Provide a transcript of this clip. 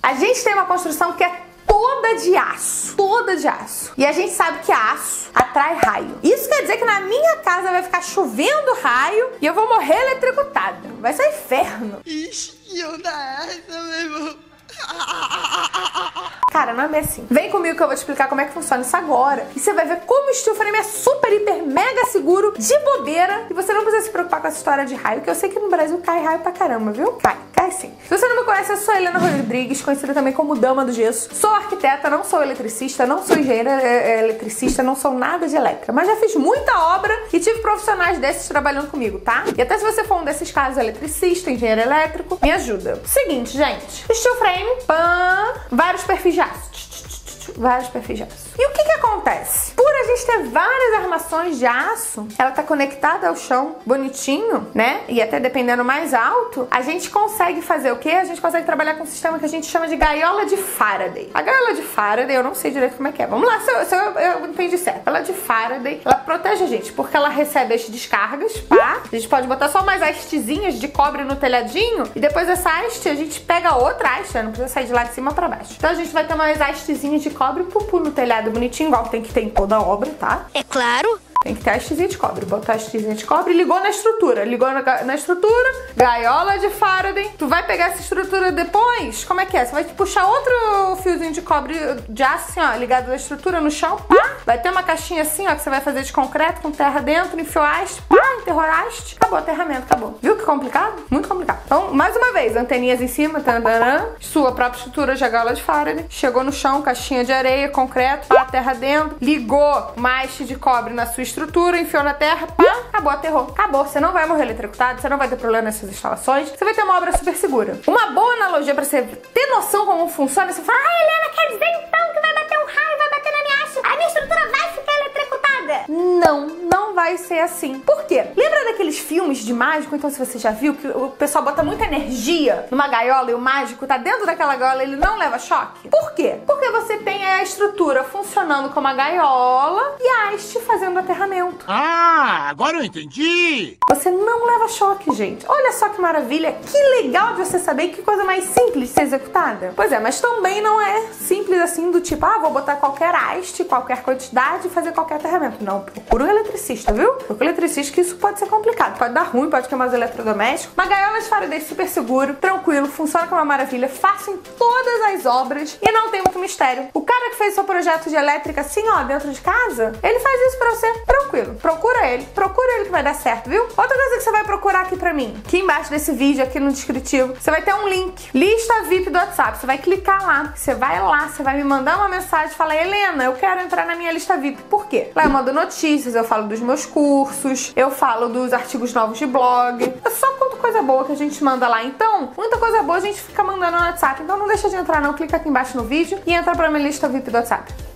A gente tem uma construção que é toda de aço. Toda de aço. E a gente sabe que aço atrai raio. Isso quer dizer que na minha casa vai ficar chovendo raio e eu vou morrer eletrocutada. Vai ser um inferno. Ixi, que onda é essa, meu irmão? Cara, não é bem assim. Vem comigo que eu vou te explicar como é que funciona isso agora. E você vai ver como o steel frame é super, hiper, mega seguro, de bobeira. E você não precisa se preocupar com essa história de raio, que eu sei que no Brasil cai raio pra caramba, viu? Cai sim. Se você não me conhece, eu sou a Helena Rodrigues, conhecida também como Dama do Gesso. Sou arquiteta, não sou eletricista, não sou engenheira eletricista, não sou nada de elétrica. Mas já fiz muita obra e tive profissionais desses trabalhando comigo, tá? E até se você for um desses casos, eletricista, engenheiro elétrico, me ajuda. Seguinte, gente. Steel frame, vários perfis de aço. Vários perfis de aço. E o que acontece? Por a gente ter várias armações de aço, ela tá conectada ao chão bonitinho, né? E até dependendo mais alto, a gente consegue fazer o quê? A gente consegue trabalhar com um sistema que a gente chama de gaiola de Faraday. A gaiola de Faraday, eu não sei direito como é que é. Vamos lá, se eu entendi certo. Ela de Faraday, ela protege a gente, porque ela recebe as descargas, tá? A gente pode botar só mais hastezinhas de cobre no telhadinho, e depois essa haste, a gente pega outra haste, não precisa sair de lá de cima pra baixo. Então a gente vai ter umas hastezinhas de cobre, pupu no telhado bonitinho, igual tem que ter em toda a obra, tá? É claro. Tem que ter a hastezinha de cobre. Botar a hastezinha de cobre e ligou na estrutura. Ligou na estrutura, gaiola de Faraday. Tu vai pegar essa estrutura depois? Como é que é? Você vai puxar outro fiozinho de cobre de aço, assim, ó, ligado na estrutura no chão, pá. Vai ter uma caixinha assim, ó, que você vai fazer de concreto com terra dentro, enfiou haste, pá, enterrou haste. Acabou o aterramento, acabou. Viu que complicado? Muito complicado. Então, mais uma vez, anteninhas em cima, tandaran, sua própria estrutura de gaiola de Faraday. Chegou no chão, caixinha de areia, concreto, pá, terra dentro. Ligou uma haste de cobre na sua estrutura, enfiou na terra, pá, acabou, aterrou. Acabou. Você não vai morrer eletrocutado, você não vai ter problema nessas instalações, você vai ter uma obra super segura. Uma boa analogia pra você ter noção como funciona, você fala, Helena, quer dizer então que vai bater um raio, vai bater na minha haste, a minha estrutura vai ficar eletrocutada? Não vai ser assim. Por quê? Lembra daqueles filmes de mágico, então se você já viu, que o pessoal bota muita energia numa gaiola e o mágico tá dentro daquela gaiola e ele não leva choque? Por quê? Porque você tem a estrutura funcionando como a gaiola e a haste fazendo aterramento. Ah, agora eu entendi! Você não leva choque, gente. Olha só que maravilha, que legal de você saber, que coisa mais simples de ser executada. Pois é, mas também não é simples assim do tipo, vou botar qualquer haste, qualquer quantidade e fazer qualquer aterramento. Não, procura um eletricista, viu? Procura um eletricista, que isso pode ser complicado. Pode dar ruim, pode queimar os eletrodomésticos. Uma gaiola de Faraday super seguro, tranquilo, funciona como uma maravilha, fácil em todas as obras e não tem muito mistério. O cara que fez seu projeto de elétrica assim, ó, dentro de casa, ele faz isso pra você, tranquilo. Procura ele que vai dar certo, viu? Outra coisa que você vai procurar aqui pra mim, aqui embaixo desse vídeo, aqui no descritivo, você vai ter um link, lista VIP do WhatsApp. Você vai clicar lá, você vai me mandar uma mensagem e falar, Helena, eu quero entrar na minha lista VIP. Por quê? Lá eu mando notícias, eu falo dos meus cursos, eu falo dos artigos novos de blog. É só quanta coisa boa que a gente manda lá. Então, muita coisa boa a gente fica mandando no WhatsApp. Então não deixa de entrar não, clica aqui embaixo no vídeo e entra pra minha lista VIP do WhatsApp.